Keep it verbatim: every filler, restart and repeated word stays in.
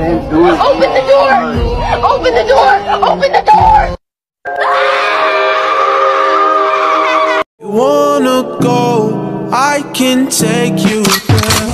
Open the door! Open the door! Open the door! You wanna go, I can take you there.